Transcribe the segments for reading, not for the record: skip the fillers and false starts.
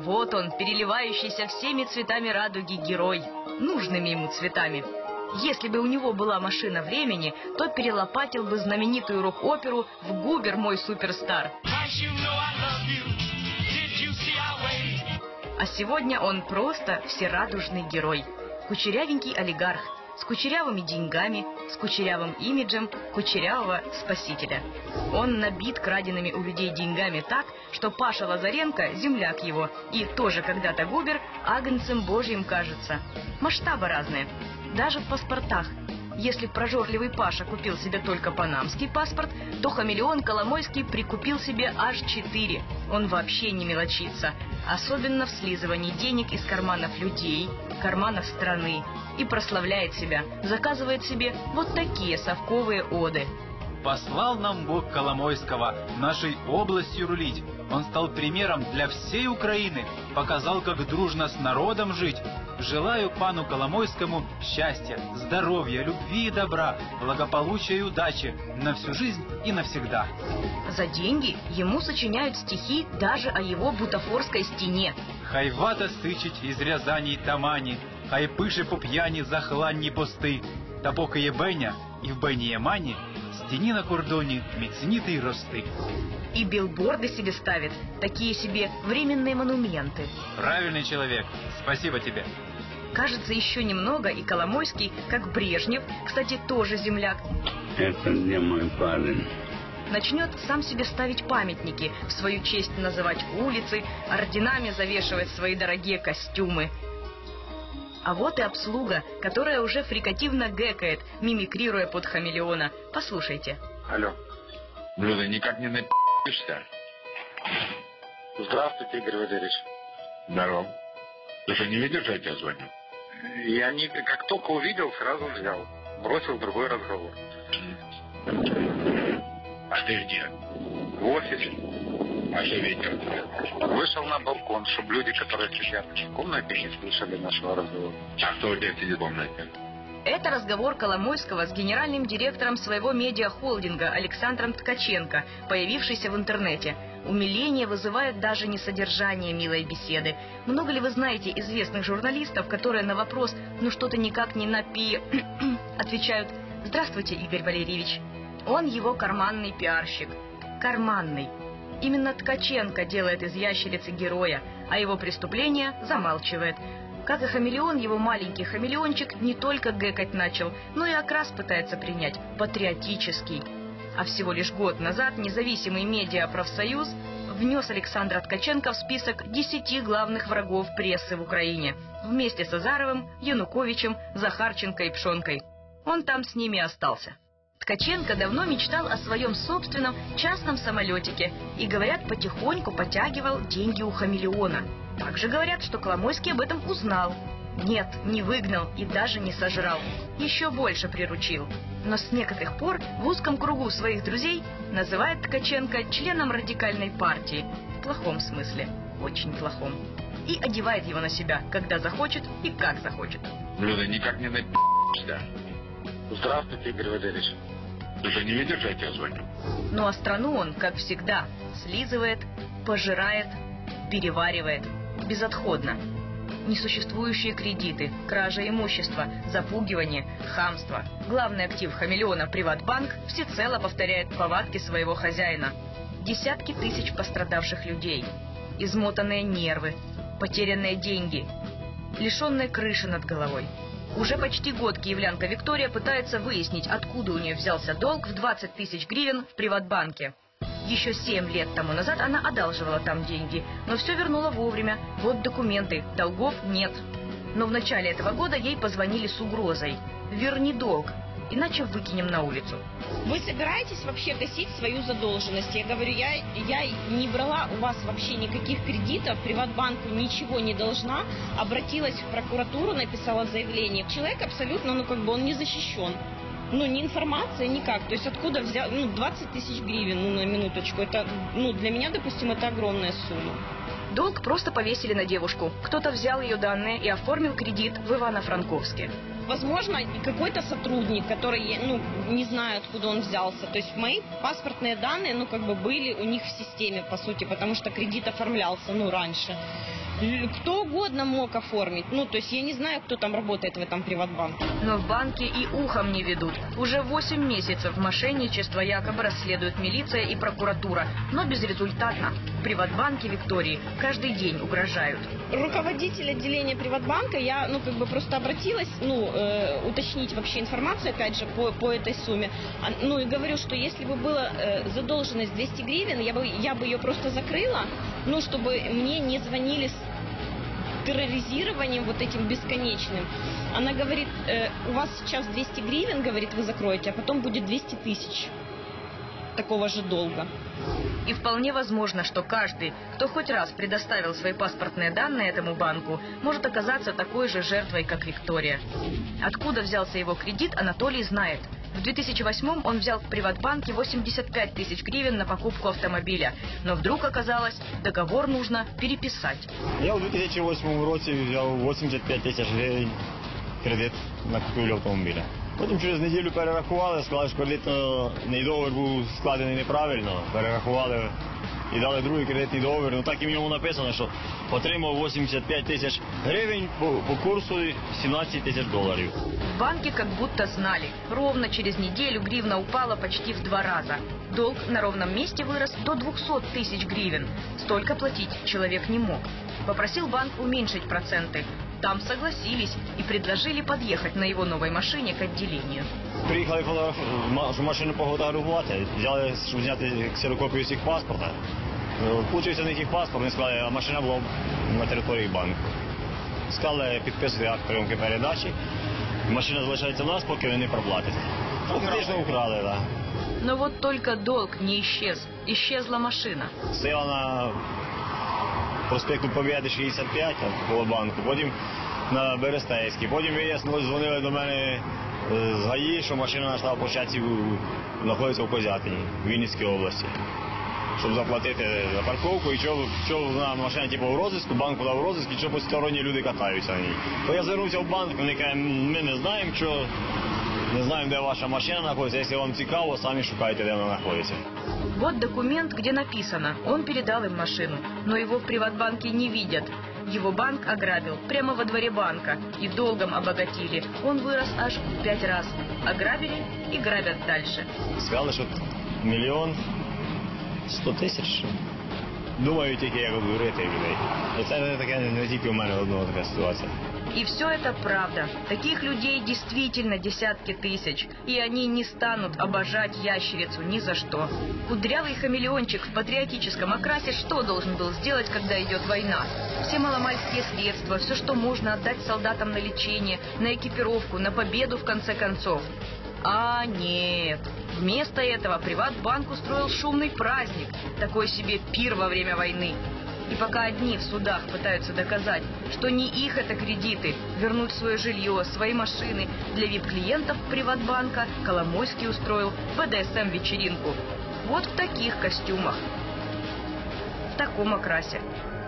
Вот он, переливающийся всеми цветами радуги герой, нужными ему цветами. Если бы у него была машина времени, то перелопатил бы знаменитую рок-оперу в «Губер, мой суперстар». А сегодня он просто всерадужный герой. Кучерявенький олигарх, с кучерявыми деньгами, с кучерявым имиджем кучерявого спасителя. Он набит краденными у людей деньгами так, что Паша Лазаренко, земляк его, и тоже когда-то губер, агнцем божьим кажется. Масштабы разные. Даже в паспортах. Если прожорливый Паша купил себе только панамский паспорт, то хамелеон Коломойский прикупил себе аж 4. Он вообще не мелочится. Особенно в слизывании денег из карманов людей, карманов страны. И прославляет себя, заказывает себе вот такие совковые оды. Послал нам Бог Коломойского нашей областью рулить. Он стал примером для всей Украины, показал, как дружно с народом жить. Желаю пану Коломойскому счастья, здоровья, любви и добра, благополучия и удачи на всю жизнь и навсегда. За деньги ему сочиняют стихи даже о его бутафорской стене. Хай вата стичить із Рязані й Тамані, хай пише по п'яні захланні пости, та поки є беня і в бені є мані, стіні на кордоні міцніти й рости. И билборды себе ставит, такие себе временные монументы. Правильный человек, спасибо тебе. Кажется, еще немного, и Коломойский, как Брежнев, кстати, тоже земляк, Это где мой парень? начнет сам себе ставить памятники, в свою честь называть улицы, орденами завешивать свои дорогие костюмы. А вот и обслуга, которая уже фрикативно гэкает, мимикрируя под хамелеона. Послушайте. Алло. Блюдо, никак не напишешься? Здравствуйте, Игорь Валерьевич. Здоров. Ты что, не видишь, что я тебе звоню? Я не, как только увидел, сразу взял. Бросил другой разговор. А ты где? В офисе. А что ветер? Вышел на балкон, чтобы люди, которые сидят в комнате, не слышали нашего разговора. А кто у тебя сидит в комнате? Это разговор Коломойского с генеральным директором своего медиахолдинга Александром Ткаченко, появившийся в интернете. Умиление вызывает даже не содержание милой беседы. Много ли вы знаете известных журналистов, которые на вопрос «ну что-то никак не напи...» отвечают «Здравствуйте, Игорь Валерьевич». Он его карманный пиарщик. Карманный. Именно Ткаченко делает из ящерицы героя, а его преступления замалчивает. Как и хамелеон, его маленький хамелеончик не только гэкать начал, но и окрас пытается принять – патриотический. А всего лишь год назад независимый медиапрофсоюз внес Александра Ткаченко в список 10 главных врагов прессы в Украине вместе с Азаровым, Януковичем, Захарченко и Пшонкой. Он там с ними остался. Ткаченко давно мечтал о своем собственном частном самолетике и, говорят, потихоньку потягивал деньги у хамелеона. Также говорят, что Коломойский об этом узнал. Нет, не выгнал и даже не сожрал. Еще больше приручил. Но с некоторых пор в узком кругу своих друзей называет Ткаченко членом радикальной партии. В плохом смысле. Очень плохом. И одевает его на себя, когда захочет и как захочет. Блюдо, никак не напишешься? Здравствуйте, Игорь Валерьевич. Ты что, не видишь, что я тебе звоню? Ну а страну он, как всегда, слизывает, пожирает, переваривает. Безотходно. Несуществующие кредиты, кража имущества, запугивание, хамство. Главный актив хамелеона «Приватбанк» всецело повторяет повадки своего хозяина. Десятки тысяч пострадавших людей, измотанные нервы, потерянные деньги, лишенные крыши над головой. Уже почти год киевлянка Виктория пытается выяснить, откуда у нее взялся долг в 20 тысяч гривен в Приватбанке. Еще 7 лет тому назад она одалживала там деньги, но все вернула вовремя. Вот документы, долгов нет. Но в начале этого года ей позвонили с угрозой: «Верни долг, иначе выкинем на улицу». Вы собираетесь вообще гасить свою задолженность? Я говорю, я не брала у вас вообще никаких кредитов, Приватбанку ничего не должна. Обратилась в прокуратуру, написала заявление. Человек абсолютно, он не защищен. Ни информация, никак. То есть откуда взял, 20 тысяч гривен, на минуточку. Это, для меня, допустим, это огромная сумма. Долг просто повесили на девушку. Кто-то взял ее данные и оформил кредит в Ивано-Франковске. Возможно, какой-то сотрудник, который, не знаю, откуда он взялся. То есть мои паспортные данные, были у них в системе, по сути, потому что кредит оформлялся, раньше. Кто угодно мог оформить. Ну, то есть я не знаю, кто там работает в этом приватбанке. Но в банке и ухом не ведут. Уже 8 месяцев мошенничество якобы расследует милиция и прокуратура, но безрезультатно. В приватбанке Виктории каждый день угрожают. Руководитель отделения приватбанка, я, просто обратилась, уточнить вообще информацию, опять же, по этой сумме. И говорю, что если бы была задолженность 200 гривен, я бы ее просто закрыла, чтобы мне не звонили с терроризированием вот этим бесконечным. Она говорит, у вас сейчас 200 гривен, говорит, вы закроете, а потом будет 200 тысяч такого же долга. И вполне возможно, что каждый, кто хоть раз предоставил свои паспортные данные этому банку, может оказаться такой же жертвой, как Виктория. Откуда взялся его кредит, Анатолий знает. В 2008 он взял в приватбанке 85 тысяч гривен на покупку автомобиля. Но вдруг оказалось, договор нужно переписать. Я в 2008 році взяв 85 тисяч гривень кредит на купівлю автомобіля. Потім через неділю перерахували, сказали, що кредитний договір був складений неправильно, перерахували і дали другий кредитний договір. Так і в ньому написано, що отримав 85 тисяч гривень по курсу 17 тисяч доларів. В банке как будто знали. Ровно через неделю гривна упала почти в 2 раза. Долг на ровном месте вырос до 200 тысяч гривен. Столько платить человек не мог. Попросил банк уменьшить проценты. Там согласились и предложили подъехать на его новой машине к отделению. Приїхали машину пофотографувати, взяли, щоб зняти ксерокопію з їх паспорта. Получився в них їх паспорт, вони сказали, а машина була на території банку. Сказали підписувати акт прийомки передачі. Машина залишається в нас, поки вони не проплатять. Фактично украли, так. Но вот только долг не исчез. Исчезла машина. Стояла на проспекту Побєди 65 коло банку, потім на Берестейській. Потім вияснили, дзвонили до мене з ГАІ, що машина знайшла в площадці, знаходиться в Козятині, в Вінницькій області. Щоб заплатити за парковку, і що на машині в розиску, банк подав розиск, і що посторонні люди катаються на ній. То я звернувся в банк, вони кажуть, ми не знаємо, не знаем, где ваша машина находится. Если вам цікаво, сами шукайте, где она находится. Вот документ, где написано, он передал им машину, но его в приватбанке не видят. Его банк ограбил прямо во дворе банка и долгом обогатили. Он вырос аж в 5 раз. Ограбили и грабят дальше. Сказали, що 1 100 000. Думаю, тільки як говорити людей. І це не таке, не тільки у мене одного така ситуація. И все это правда. Таких людей действительно десятки тысяч. И они не станут обожать ящерицу ни за что. Кудрявый хамелеончик в патриотическом окрасе что должен был сделать, когда идет война? Все маломальские средства, все, что можно отдать солдатам на лечение, на экипировку, на победу в конце концов. А нет. Вместо этого приватбанк устроил шумный праздник. Такой себе пир во время войны. И пока одни в судах пытаются доказать, что не их это кредиты, вернуть свое жилье, свои машины, для вип-клиентов приватбанка Коломойский устроил БДСМ-вечеринку. Вот в таких костюмах, в таком окрасе.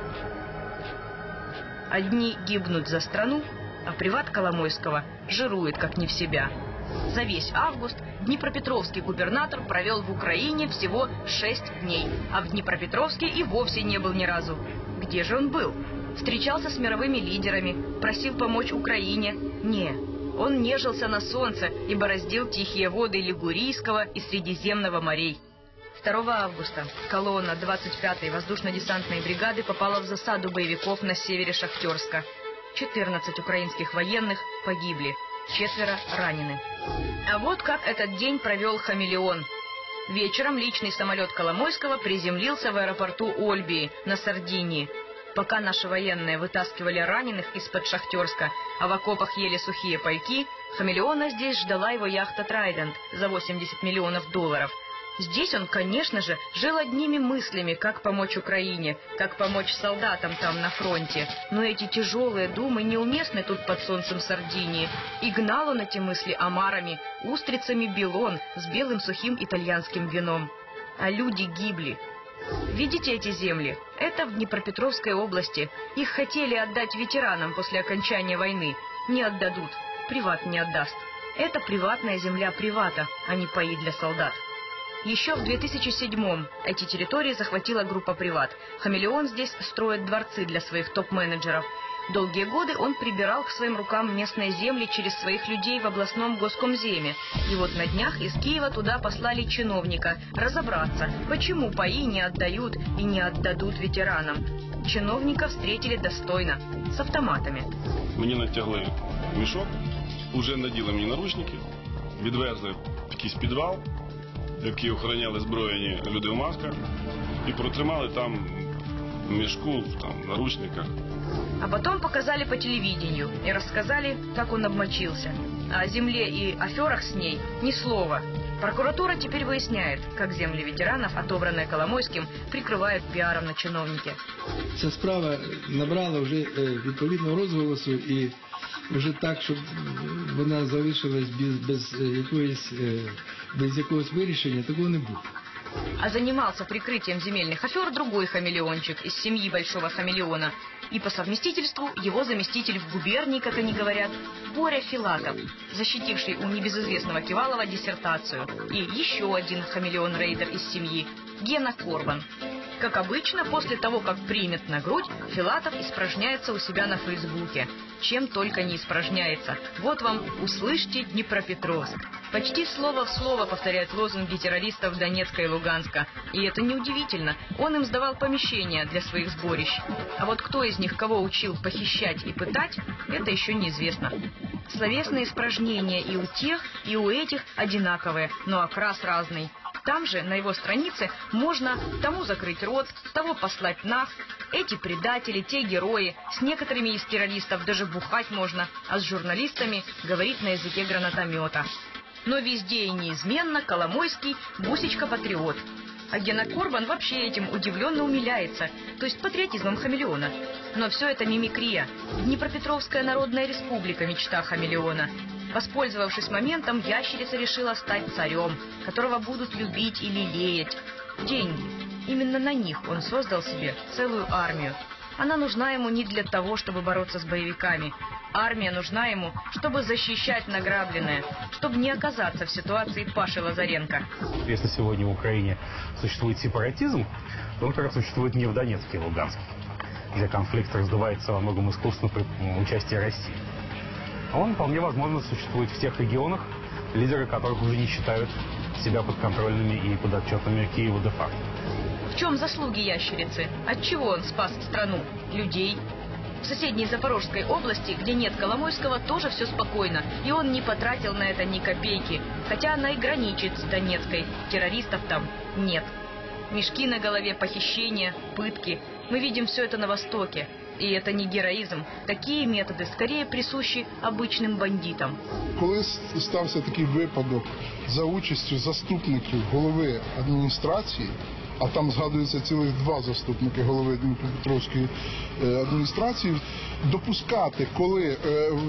Одни гибнут за страну, а приват Коломойского жирует как не в себя. За весь август днепропетровский губернатор провел в Украине всего 6 дней, а в Днепропетровске и вовсе не был ни разу. Где же он был? Встречался с мировыми лидерами, просил помочь Украине? Не, он нежился на солнце и бороздил тихие воды Лигурийского и Средиземного морей. 2 августа колонна 25-й воздушно-десантной бригады попала в засаду боевиков на севере Шахтерска. 14 украинских военных погибли. 4 ранены. А вот как этот день провел хамелеон. Вечером личный самолет Коломойского приземлился в аэропорту Ольбии на Сардинии. Пока наши военные вытаскивали раненых из-под Шахтерска, а в окопах ели сухие пайки, хамелеона здесь ждала его яхта «Трайдент» за $80 миллионов. Здесь он, конечно же, жил одними мыслями, как помочь Украине, как помочь солдатам там на фронте. Но эти тяжелые думы неуместны тут под солнцем Сардинии. И гнал он эти мысли омарами, устрицами белон с белым сухим итальянским вином. А люди гибли. Видите эти земли? Это в Днепропетровской области. Их хотели отдать ветеранам после окончания войны. Не отдадут. Приват не отдаст. Это приватная земля привата, а не паи для солдат. Еще в 2007-м эти территории захватила группа «Приват». «Хамелеон» здесь строит дворцы для своих топ-менеджеров. Долгие годы он прибирал к своим рукам местные земли через своих людей в областном госкомземе. И вот на днях из Киева туда послали чиновника разобраться, почему паи не отдают и не отдадут ветеранам. Чиновника встретили достойно, с автоматами. Мені натягли мішок, вже наділи мені наручники, відвезли в якийсь підвал, який охороняли зброєні люди в масках, і протримали там в мішку, в наручниках. А потом показали по телевидению и рассказали, как он обмочился. А о земле и аферах с ней ни слова. Прокуратура теперь выясняет, как земли ветеранов, отобранные Коломойским, прикрывают пиаром на чиновнике. Ця справа набрала вже відповідного розголосу і вже так, щоб вона залишилась без якогось вирішення, такого не буде. А занимался прикрытием земельных афер другой хамелеончик из семьи Большого Хамелеона. И по совместительству его заместитель в губернии, как они говорят, Боря Филатов, защитивший у небезызвестного Кивалова диссертацию. И еще один хамелеон-рейдер из семьи, Гена Корбан. Как обычно, после того, как примет на грудь, Филатов испражняется у себя на Фейсбуке. Чем только не испражняется. Вот вам «Услышьте Днепропетровск». Почти слово в слово повторяет лозунги террористов Донецка и Луганска. И это неудивительно. Он им сдавал помещения для своих сборищ. А вот кто из них кого учил похищать и пытать, это еще неизвестно. Словесные испражнения и у тех, и у этих одинаковые, но окрас разный. Там же, на его странице, можно тому закрыть рот, того послать нах. Эти предатели, те герои. С некоторыми из террористов даже бухать можно, а с журналистами говорить на языке гранатомета. Но везде и неизменно Коломойский бусечка-патриот. А Гена Корбан вообще этим удивленно умиляется, то есть патриотизмом хамелеона. Но все это мимикрия. Днепропетровская народная республика – мечта хамелеона. Воспользовавшись моментом, ящерица решила стать царем, которого будут любить и лелеять. Деньги. Именно на них он создал себе целую армию. Она нужна ему не для того, чтобы бороться с боевиками. Армия нужна ему, чтобы защищать награбленное, чтобы не оказаться в ситуации Паши Лазаренко. Если сегодня в Украине существует сепаратизм, то он как раз существует не в Донецке и Луганске, где конфликт раздувается во многом искусственно при участии России. Он вполне возможно существует в тех регионах, лидеры которых уже не считают себя подконтрольными и подотчетными Киеву де-факто. В чем заслуги ящерицы? Отчего он спас страну? Людей? В соседней Запорожской области, где нет Коломойского, тоже все спокойно. И он не потратил на это ни копейки. Хотя она и граничит с Донецкой. Террористов там нет. Мешки на голове, похищения, пытки. Мы видим все это на Востоке. И это не героизм. Такие методы скорее присущи обычным бандитам. Коли стався такий випадок за участю заступників голови адміністрації, а там згадується цілих 2 заступники голови Дніпропетровської адміністрації, допускати, коли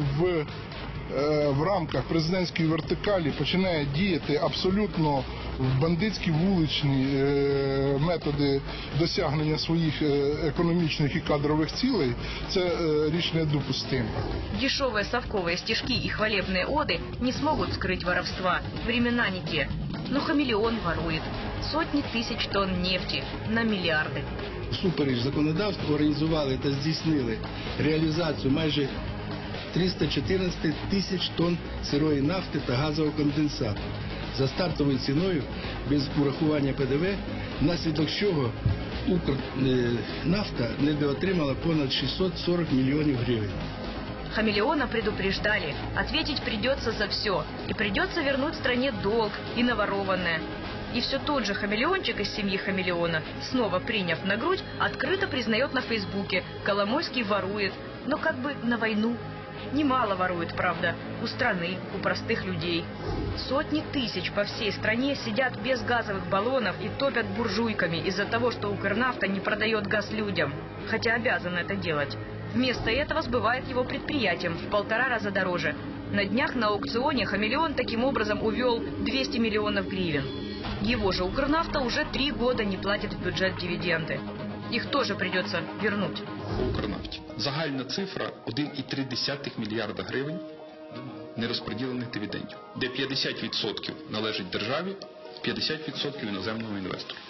в рамках президентської вертикалі починає діяти абсолютно бандитські вуличні методи досягнення своїх економічних і кадрових цілей, це річ недопустима. Дешевые совковые стишки и хвалебные оды не смогут скрыть воровства. Времена не те. Но хамелеон ворует. Сотни тисяч тонн нефти на мільярди. Всупереч законодавству організували та здійснили реалізацію майже 314 тисяч тонн сирої нафти та газового конденсату за стартовою ціною без урахування ПДВ, внаслідок чого Укрнафта недоотримала понад 640 миллионов гривен. Хамелеона предупреждали, ответить придется за все, и придется вернуть стране долг и наворованное. И все тот же хамелеончик из семьи Хамелеона, снова приняв на грудь, открыто признает на Фейсбуке: Коломойский ворует, но как бы на войну. Немало ворует, правда, у страны, у простых людей. Сотни тысяч по всей стране сидят без газовых баллонов и топят буржуйками из-за того, что Укрнафта не продает газ людям, хотя обязана это делать. Вместо этого сбывает его предприятиям в 1,5 раза дороже. На днях на аукционе хамелеон таким образом увел 200 миллионов гривен. Его же Укрнафта уже 3 года не платит в бюджет дивиденды. Их тоже придется вернуть. По Укрнафті загальна цифра 1,3 мільярда гривень нерозподілених дивідендів, де 50% належить державі, 50% іноземного інвестора.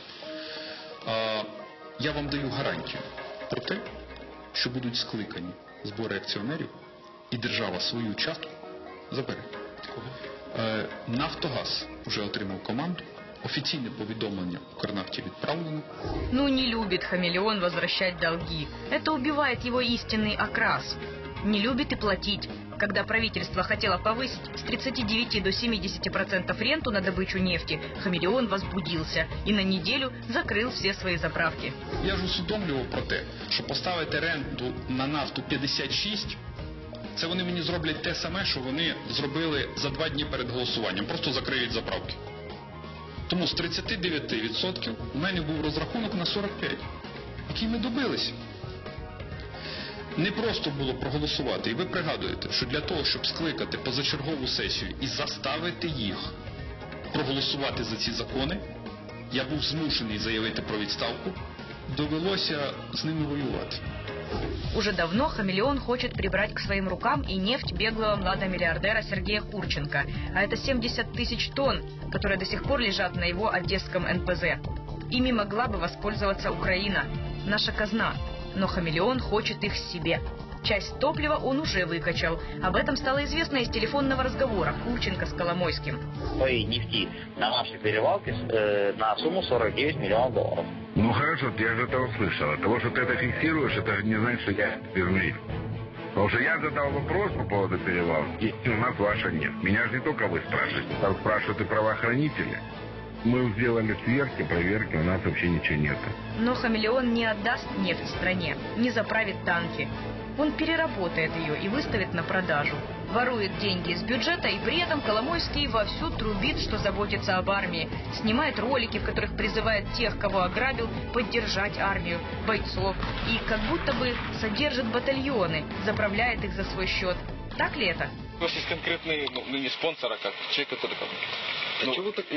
Я вам даю гарантію про те, що будуть скликані збори акціонерів і держава свою частку забере. Нафтогаз вже отримав команду, офіційне повідомлення Укрнафті відправлено. Ну, не любит хамелеон возвращать долги. Это убивает его истинный окрас. Не любит и платить. Когда правительство хотело повысить с 39 до 70% ренту на добычу нефти, хамелеон возбудился и на неделю закрыл все свои заправки. Я ж усвідомлював про те, що поставити ренту на нафту 56, це вони мені зроблять те саме, що вони зробили за 2 дні перед голосуванням. Просто закриють заправки. Тому з 39% у мене був розрахунок на 45, який ми добилися. Не просто було проголосувати. І ви пригадуєте, що для того, щоб скликати позачергову сесію і заставити їх проголосувати за ці закони, я був змушений заявити про відставку, довелося з ними воювати. Уже давно хамелеон хочет прибрать к своим рукам и нефть беглого младомиллиардера Сергея Курченко. А это 70 тысяч тонн, которые до сих пор лежат на его одесском НПЗ. Ими могла бы воспользоваться Украина, наша казна. Но хамелеон хочет их себе. Часть топлива он уже выкачал. Об этом стало известно из телефонного разговора Курченко с Коломойским. Своей нефти на нашей перевалке на сумму 49 миллионов долларов. Ну хорошо, я же это услышал. От того, что ты это фиксируешь, это не значит, что я верный. Потому что я задал вопрос по поводу перевалки, и у нас ваша нет. Меня же не только вы спрашиваете, там спрашивают и правоохранители. Мы сделали сверки, проверки, у нас вообще ничего нет. Но хамелеон не отдаст нефть стране, не заправит танки. Он переработает ее и выставит на продажу. Ворует деньги из бюджета, и при этом Коломойский вовсю трубит, что заботится об армии. Снимает ролики, в которых призывает тех, кого ограбил, поддержать армию, бойцов. И как будто бы содержит батальоны, заправляет их за свой счет. Так ли это? У вас есть конкретный, не спонсор, а как человек, который там... А чого так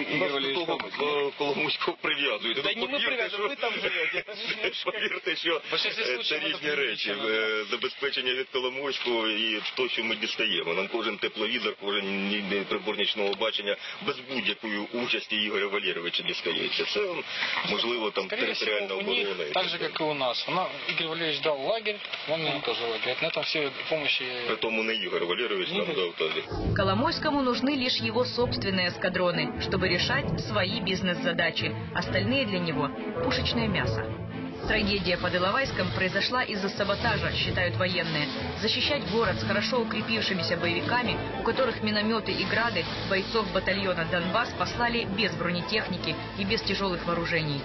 до Коломойського прив'язуєте? Та ні, ми прив'язуємо, ви там живете. Повірте, що це різні речі. Забезпечення від Коломойського і то, що ми дістаємо. Нам кожен тепловізор, кожен прибор нічного бачення без будь-якої участі Ігоря Валерійовича дістається. Це, можливо, там територіальна оборона. Так же, як і у нас. Ігор Валерійович дав лагерь, він нам теж лагерь. На этом все помощи... Притому не Ігор Валерійович нам дав тоді. Коломойскому нужны лишь его собственные эскадроны, чтобы решать свои бизнес-задачи. Остальные для него – пушечное мясо. Трагедия под Иловайском произошла из-за саботажа, считают военные. Защищать город с хорошо укрепившимися боевиками, у которых минометы и грады, бойцов батальона «Донбасс» послали без бронетехники и без тяжелых вооружений.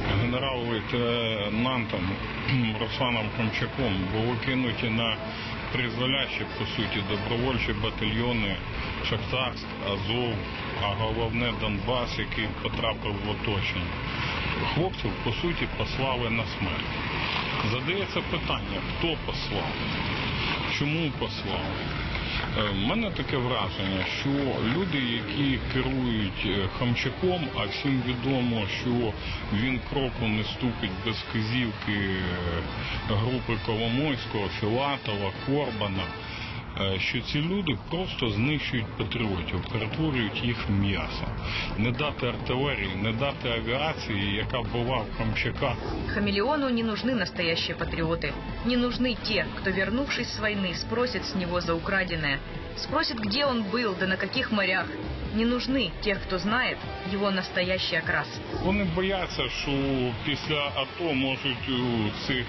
Генерал-лейтенантом Русланом Хомчаком були кинуті на призволяще, по суті, добровольчі батальйони Шахтарськ, Азов, а головне Донбас, який потрапив в оточення. Хлопців, по суті, послали на смерть. Задається питання, хто послав? Чому послав? У мене таке враження, що люди, які керують Хомчаком, а всім відомо, що він кроку не ступить без вказівки групи Коломойського, Філатова, Корбана, що ці люди просто знищують патріотів, перетворюють їх в м'ясо. Не дати артилерії, не дати авіації, яка була в Хомчака. Хамелеону не нужны настоящие патриоты. Не нужны те, кто, вернувшись с войны, спросит с него за украденное. Спросит, где он был, да на каких морях. Не нужны тех, кто знает его настоящий окрас. Вони бояться, що після АТО можуть у цих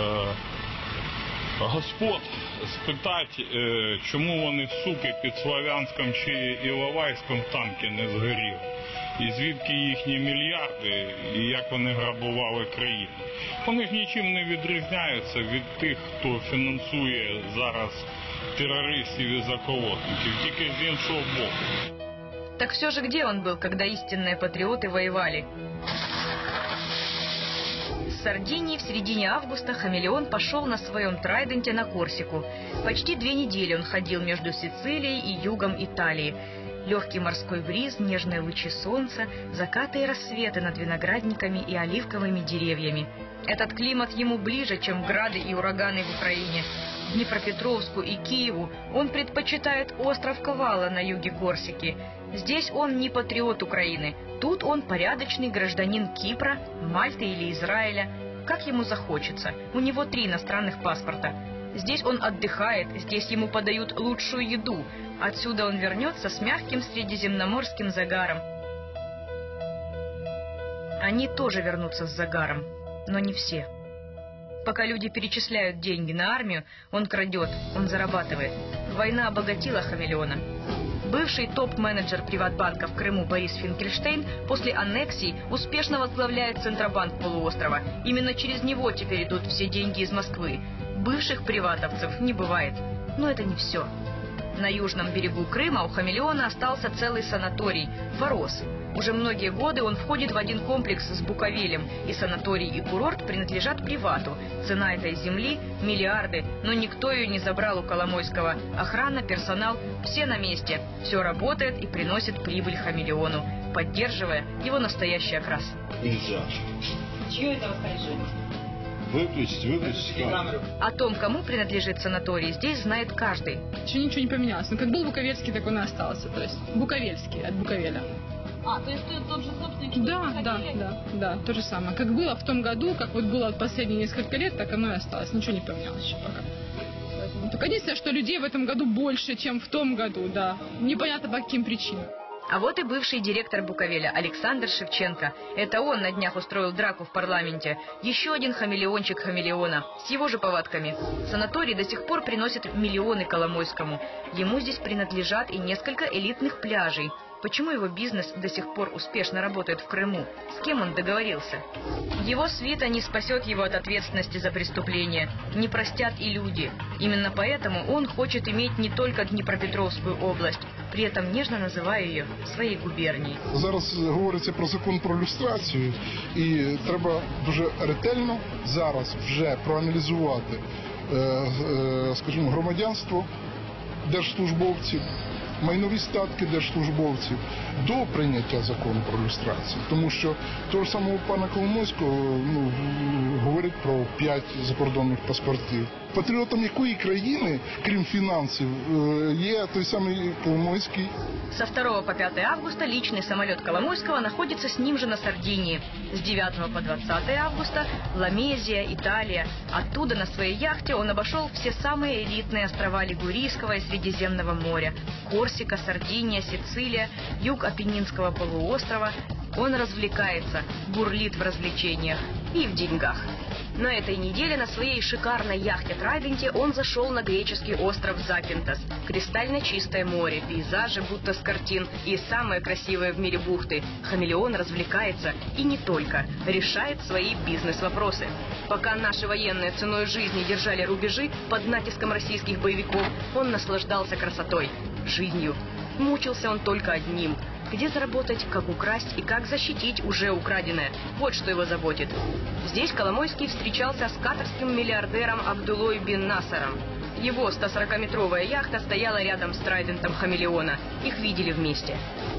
господ спитати, чому вони, суки, під Слов'янськом чи Іловайськом танки не згоріли. І звідки їхні мільярди, і як вони грабували країну. Вони ж нічим не відрізняються від тих, хто фінансує зараз террористів і заколотників, тільки з іншого боку. Так все же где он был, когда истинные патриоты воевали? С Сардинии в середине августа хамелеон пошел на своем трайденте на Корсику. Почти 2 недели он ходил между Сицилией и югом Италии. Легкий морской бриз, нежные лучи солнца, закаты и рассветы над виноградниками и оливковыми деревьями. Этот климат ему ближе, чем грады и ураганы в Украине. Днепропетровску и Киеву он предпочитает остров Кавала на юге Корсики. Здесь он не патриот Украины, тут он порядочный гражданин Кипра, Мальты или Израиля, как ему захочется. У него 3 иностранных паспорта. Здесь он отдыхает, здесь ему подают лучшую еду. Отсюда он вернется с мягким средиземноморским загаром. Они тоже вернутся с загаром, но не все. Пока люди перечисляют деньги на армию, он крадет, он зарабатывает. Война обогатила хамелеона. Бывший топ-менеджер Приватбанка в Крыму Борис Финкельштейн после аннексии успешно возглавляет Центробанк полуострова. Именно через него теперь идут все деньги из Москвы. Бывших приватовцев не бывает. Но это не все. На южном берегу Крыма у хамелеона остался целый санаторий – Форос. Уже многие годы он входит в один комплекс с Буковелем, и санаторий и курорт принадлежат привату. Цена этой земли – миллиарды, но никто ее не забрал у Коломойского. Охрана, персонал – все на месте. Все работает и приносит прибыль хамелеону, поддерживая его настоящий окрас. Нельзя. Чье это распоряжение? Выключить камеру. О том, кому принадлежит санаторий, здесь знает каждый. Ничего не поменялось. Но как был Буковельский, так он и остался. То есть Буковельский от Буковеля. То есть тот же собственник? Да, то же самое. Как было в том году, как вот было последние несколько лет, так оно и осталось. Ничего не поменялось еще пока. Только единственное, что людей в этом году больше, чем в том году, да. Непонятно по каким причинам. А вот и бывший директор Буковеля Александр Шевченко. Это он на днях устроил драку в парламенте. Еще один хамелеончик хамелеона. С его же повадками. Санаторий до сих пор приносит миллионы Коломойскому. Ему здесь принадлежат и несколько элитных пляжей. Почему его бизнес до сих пор успешно работает в Крыму? С кем он договорился? Его свита не спасет его от ответственности за преступление. Не простят и люди. Именно поэтому он хочет иметь не только Дніпропетровську область, при этом нежно называя ее своей губернией. Зараз говориться про закон про люстрацію, і треба дуже ретельно зараз вже проаналізувати, скажімо, громадянство держслужбовців, майнові статки держслужбовців до прийняття закону про люстрацію. Тому що того ж самого пана Коломойського говорить про 5 закордонних паспортів. Патріотом якої країни, крім фінансів, є той самий Коломойський? Со 2 по 5 августа личный самолет Коломойского находится с ним же на Сардинии. С 9 по 20 августа Ламезия, Италия. Оттуда на своей яхте он обошел все самые элитные острова Лигурийского и Средиземного моря. Корсика, Сардиния, Сицилия, юг Апеннинского полуострова. Он развлекается, бурлит в развлечениях и в деньгах. На этой неделе на своей шикарной яхте Трайденте он зашел на греческий остров Закинтос. Кристально чистое море, пейзажи будто с картин и самые красивые в мире бухты. Хамелеон развлекается и не только, решает свои бизнес-вопросы. Пока наши военные ценой жизни держали рубежи под натиском российских боевиков, он наслаждался красотой, жизнью. Мучился он только одним. Где заработать, как украсть и как защитить уже украденное. Вот что его заботит. Здесь Коломойский встречался с катарским миллиардером Абдулой бин Насаром. Его 140-метровая яхта стояла рядом с Трайдентом хамелеона. Их видели вместе.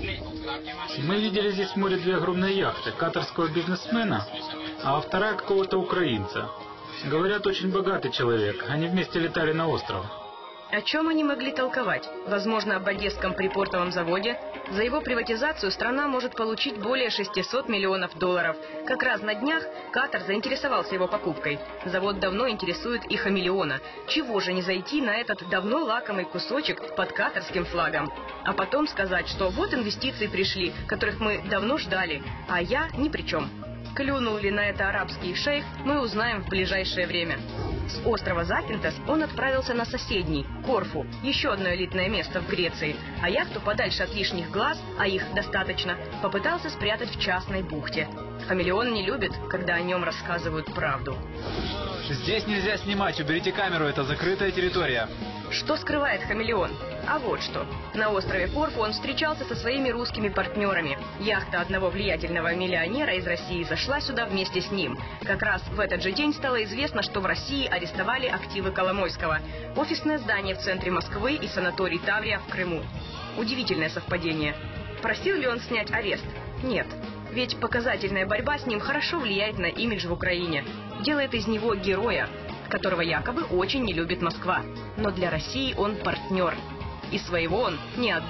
Мы видели здесь в море 2 огромные яхты. Катарского бизнесмена, а вторая какого-то украинца. Говорят, очень богатый человек. Они вместе летали на остров. О чем они могли толковать? Возможно, об Одесском припортовом заводе. За его приватизацию страна может получить более 600 миллионов долларов. Как раз на днях Катар заинтересовался его покупкой. Завод давно интересует и хамелеона. Чего же не зайти на этот давно лакомый кусочек под катарским флагом? А потом сказать, что вот инвестиции пришли, которых мы давно ждали, а я ни при чем. Клюнул ли на это арабский шейх, мы узнаем в ближайшее время. С острова Закинтос он отправился на соседний, Корфу, еще одно элитное место в Греции, а яхту подальше от лишних глаз, а их достаточно, попытался спрятать в частной бухте. Хамелеон не любит, когда о нем рассказывают правду. Здесь нельзя снимать, уберите камеру, это закрытая территория. Что скрывает хамелеон? А вот что. На острове Корфу он встречался со своими русскими партнерами. Яхта одного влиятельного миллионера из России зашла сюда вместе с ним. Как раз в этот же день стало известно, что в России арестовали активы Коломойского. Офисное здание в центре Москвы и санаторий Таврия в Крыму. Удивительное совпадение. Просил ли он снять арест? Нет. Ведь показательная борьба с ним хорошо влияет на имидж в Украине. Делает из него героя, которого якобы очень не любит Москва. Но для России он партнер. И своего он не отдаст.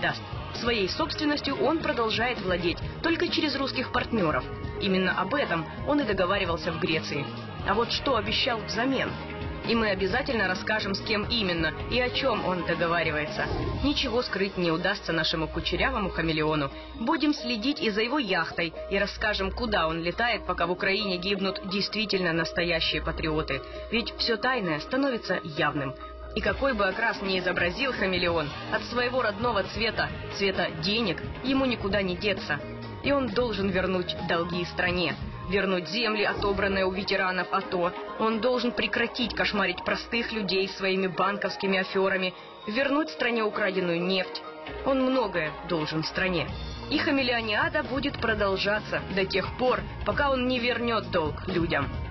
Своей собственностью он продолжает владеть только через русских партнеров. Именно об этом он и договаривался в Греции. А вот что обещал взамен? И мы обязательно расскажем, с кем именно и о чем он договаривается. Ничего скрыть не удастся нашему кучерявому хамелеону. Будем следить и за его яхтой, и расскажем, куда он летает, пока в Украине гибнут действительно настоящие патриоты. Ведь все тайное становится явным. И какой бы окрас ни изобразил хамелеон, от своего родного цвета, цвета денег, ему никуда не деться. И он должен вернуть долги стране. Вернуть земли, отобранные у ветеранов АТО. Он должен прекратить кошмарить простых людей своими банковскими аферами, вернуть стране украденную нефть. Он многое должен стране. И хамелеониада будет продолжаться до тех пор, пока он не вернет долг людям.